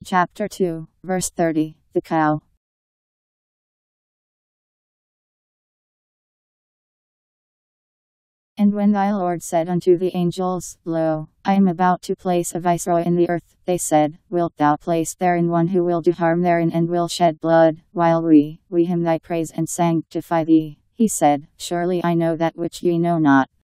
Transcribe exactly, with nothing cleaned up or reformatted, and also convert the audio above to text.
Chapter two, verse thirty, the cow. And when thy Lord said unto the angels, Lo, I am about to place a viceroy in the earth, they said, Wilt thou place therein one who will do harm therein and will shed blood, while we, we him thy praise and sanctify thee? He said, Surely I know that which ye know not.